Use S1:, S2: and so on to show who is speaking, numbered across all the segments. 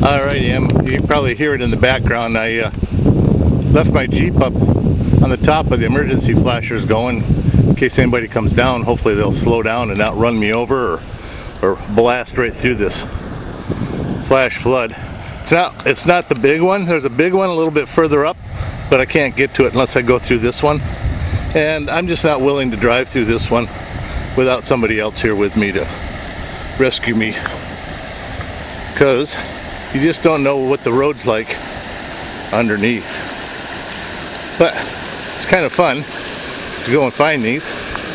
S1: Alrighty, you can probably hear it in the background. I left my Jeep up on the top of the emergency flashers going in case anybody comes down. Hopefully they'll slow down and not run me over or blast right through this flash flood. It's not the big one. There's a big one a little bit further up, but I can't get to it unless I go through this one. And I'm just not willing to drive through this one without somebody else here with me to rescue me, because you just don't know what the road's like underneath. But it's kind of fun to go and find these.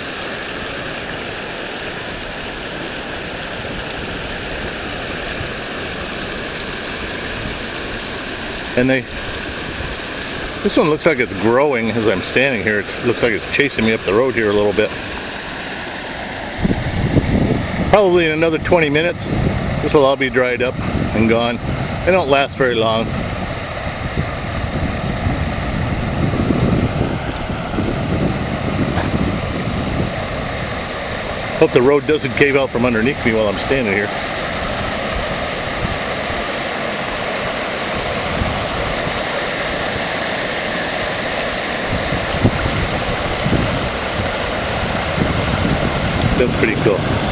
S1: And this one looks like it's growing as I'm standing here. It looks like it's chasing me up the road here a little bit. Probably in another 20 minutes, this will all be dried up and gone. They don't last very long. Hope the road doesn't cave out from underneath me while I'm standing here. That's pretty cool.